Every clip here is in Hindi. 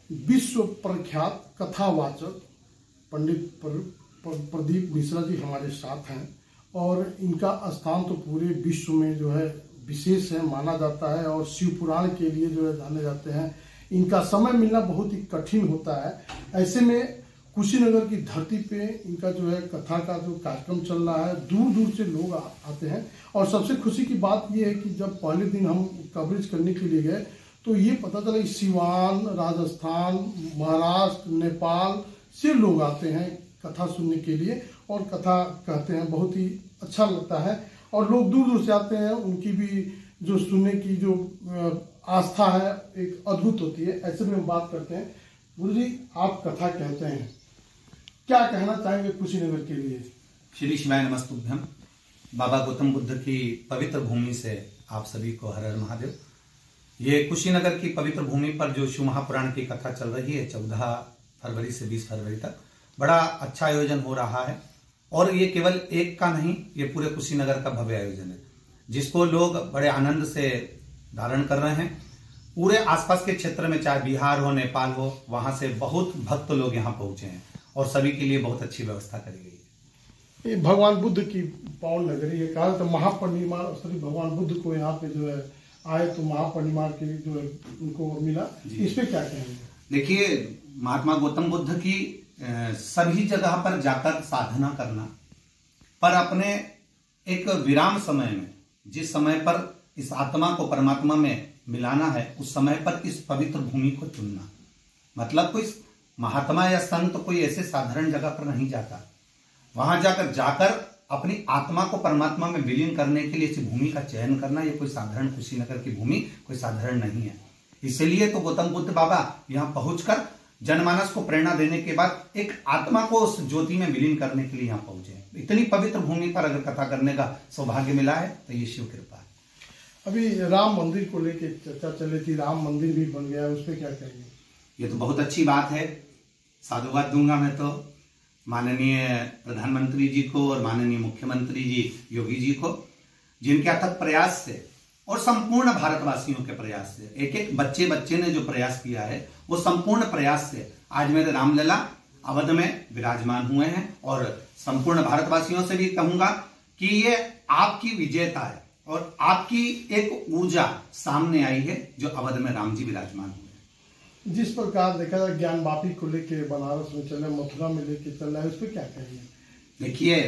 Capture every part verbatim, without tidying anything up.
विश्व प्रख्यात कथावाचक पंडित प्रदीप मिश्रा जी हमारे साथ हैं और इनका स्थान तो पूरे विश्व में जो है विशेष है, माना जाता है और शिव पुराण के लिए जो है जाने जाते हैं। इनका समय मिलना बहुत ही कठिन होता है। ऐसे में कुशीनगर की धरती पे इनका जो है कथा का जो कार्यक्रम चल रहा है, दूर दूर से लोग आ, आते हैं। और सबसे खुशी की बात यह है कि जब पहले दिन हम कवरेज करने के लिए गए तो ये पता चला कि सिवान, राजस्थान, महाराष्ट्र, नेपाल से लोग आते हैं कथा सुनने के लिए और कथा कहते हैं। बहुत ही अच्छा लगता है और लोग दूर दूर से आते हैं। उनकी भी जो सुनने की जो आस्था है एक अद्भुत होती है। ऐसे में हम बात करते हैं, गुरु जी आप कथा कहते हैं, क्या कहना चाहेंगे कुशीनगर के लिए? श्री शिवाय नमस्तुभ्यम। बाबा गौतम बुद्ध की पवित्र भूमि से आप सभी को हर हर महादेव। ये कुशीनगर की पवित्र भूमि पर जो शिव महापुराण की कथा चल रही है चौदह फरवरी से बीस फरवरी तक, बड़ा अच्छा आयोजन हो रहा है। और ये केवल एक का नहीं, ये पूरे कुशीनगर का भव्य आयोजन है जिसको लोग बड़े आनंद से धारण कर रहे हैं। पूरे आसपास के क्षेत्र में, चाहे बिहार हो, नेपाल हो, वहां से बहुत भक्त लोग यहाँ पहुंचे हैं और सभी के लिए बहुत अच्छी व्यवस्था करी गई है। ये भगवान बुद्ध की पावन नगरी है, कहा तो महापरिनिर्वाण अवसर भगवान बुद्ध को यहाँ पे जो है आए तो महापरिनिर्वाण के लिए जो है उनको मिला, इस पे क्या कहेंगे? देखिए, महात्मा गौतम बुद्ध की सभी जगह पर जाकर साधना करना, पर अपने एक विराम समय में, जिस समय पर इस आत्मा को परमात्मा में मिलाना है, उस समय पर इस पवित्र भूमि को चुनना। मतलब कोई महात्मा या संत कोई ऐसे साधारण जगह पर नहीं जाता, वहां जाकर जाकर अपनी आत्मा को परमात्मा में विलीन करने के लिए इस भूमि का चयन करना, ये कोई साधारण कुशीनगर की भूमि कोई साधारण नहीं है। इसलिए तो गौतम बुद्ध बाबा यहाँ पहुंचकर जनमानस को प्रेरणा देने के बाद एक आत्मा को उस ज्योति में विलीन करने के लिए यहाँ पहुंचे। इतनी पवित्र भूमि पर अगर कथा करने का सौभाग्य मिला है तो ये शिव कृपा है। अभी राम मंदिर को लेकर चर्चा चली थी, राम मंदिर भी बन गया है, उस पर क्या कहेंगे? ये तो बहुत अच्छी बात है। साधुवाद दूंगा मैं तो माननीय प्रधानमंत्री जी को और माननीय मुख्यमंत्री जी योगी जी को, जिनके अथक प्रयास से और संपूर्ण भारतवासियों के प्रयास से, एक एक बच्चे बच्चे ने जो प्रयास किया है वो संपूर्ण प्रयास से आज मेरे रामलला अवध में विराजमान हुए हैं। और संपूर्ण भारतवासियों से भी कहूंगा कि ये आपकी विजेता है और आपकी एक ऊर्जा सामने आई है जो अवध में राम जी विराजमान हुए। जिस प्रकार देखा जाए ज्ञान वापी को लेके बनारस में चल रहा है, मथुरा में लेके चल रहा है, उस पर क्या कहेंगे? देखिए,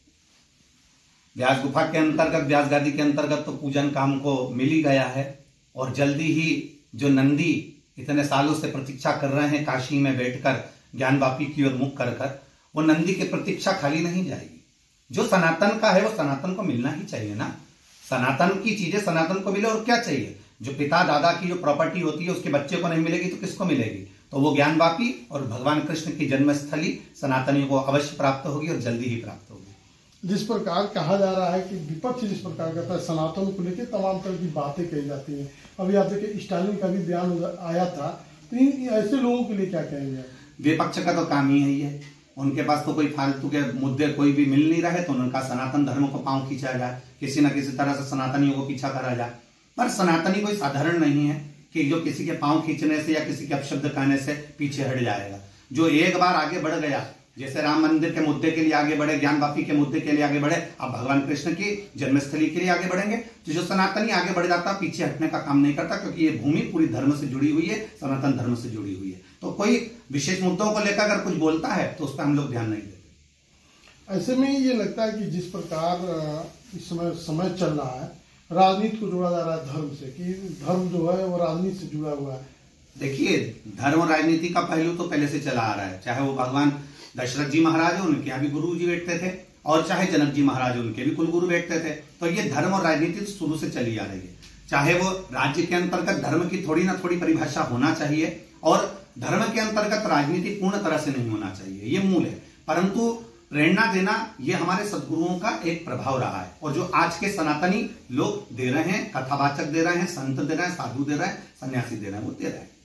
व्यास गुफा के अंतर्गत, व्यास गादी के अंतर्गत तो पूजन काम को मिल ही गया है और जल्दी ही जो नंदी इतने सालों से प्रतीक्षा कर रहे हैं काशी में बैठकर ज्ञान वापी की ओर मुख कर कर, वो नंदी की प्रतीक्षा खाली नहीं जाएगी। जो सनातन का है वो सनातन को मिलना ही चाहिए ना। सनातन की चीजें सनातन को मिले और क्या चाहिए। जो पिता दादा की जो प्रॉपर्टी होती है उसके बच्चे को नहीं मिलेगी तो किसको मिलेगी? तो वो ज्ञान वापी और भगवान कृष्ण की जन्मस्थली सनातनियों को अवश्य प्राप्त होगी और जल्दी ही प्राप्त होगी। जिस प्रकार कहा जा रहा है कि विपक्ष जिस प्रकार करता है सनातन को लेकर तमाम तरह की बातें कही जाती हैं, अभी आप देखिए स्टालिन का भी बयान आया था, तो इन ऐसे लोगों के लिए क्या कहेंगे? विपक्ष का तो काम ही है ये, उनके पास तो कोई फालतू के मुद्दे कोई भी मिल नहीं रहे तो उनका सनातन धर्म को पांव खींचा जाए, किसी न किसी तरह से सनातनियों को पीछा करा जाए। पर सनातनी कोई साधारण नहीं है कि जो किसी के पांव खींचने से या किसी के अपशब्द कहने से पीछे हट जाएगा। जो एक बार आगे बढ़ गया, जैसे राम मंदिर के मुद्दे के लिए आगे बढ़े, ज्ञान वापी के मुद्दे के लिए आगे बढ़े, अब भगवान कृष्ण की जन्मस्थली के लिए आगे बढ़ेंगे। तो जो सनातनी आगे बढ़ जाता, पीछे हटने का काम नहीं करता, क्योंकि ये भूमि पूरी धर्म से जुड़ी हुई है, सनातन धर्म से जुड़ी हुई है। तो कोई विशेष मुद्दों को लेकर अगर कुछ बोलता है तो उस पर हम लोग ध्यान नहीं देते। ऐसे में ये लगता है कि जिस प्रकार इस समय समय चल रहा है, राजनीति को जोड़ा जा रहा है धर्म से, कि धर्म जो है वो राजनीति से जुड़ा हुआ है। देखिए, धर्म और राजनीति का पहलू तो पहले से चला आ रहा है। चाहे वो भगवान दशरथ जी महाराज उनके यहाँ भी गुरु जी बैठते थे और चाहे जनक जी महाराज उनके भी कुलगुरु बैठते थे। तो ये धर्म और राजनीति शुरू से चली आ रही है। चाहे वो राज्य के अंतर्गत धर्म की थोड़ी ना थोड़ी परिभाषा होना चाहिए और धर्म के अंतर्गत राजनीति पूर्ण तरह से नहीं होना चाहिए, ये मूल है। परंतु प्रेरणा देना ये हमारे सदगुरुओं का एक प्रभाव रहा है और जो आज के सनातनी लोग दे रहे हैं, कथावाचक दे रहे हैं, संत दे रहे हैं, साधु दे रहे हैं, सन्यासी दे रहे हैं, वो दे रहे हैं।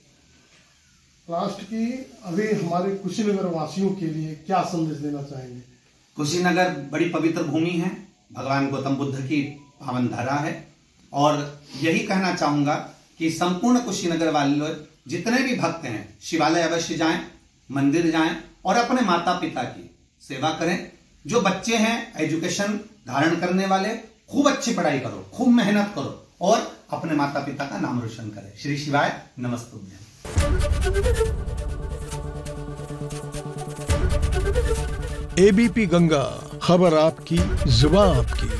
लास्ट की अभी हमारे कुशीनगर वासियों के लिए क्या संदेश देना चाहेंगे? कुशीनगर बड़ी पवित्र भूमि है, भगवान गौतम बुद्ध की पावन धरा है और यही कहना चाहूंगा कि संपूर्ण कुशीनगर वाले जितने भी भक्त हैं शिवालय अवश्य जाएं, मंदिर जाएं और अपने माता पिता की सेवा करें। जो बच्चे हैं एजुकेशन धारण करने वाले, खूब अच्छी पढ़ाई करो, खूब मेहनत करो और अपने माता पिता का नाम रोशन करें। श्री शिवाय नमस्तुभ्यं। एबीपी गंगा, खबर आपकी, जुबान आपकी।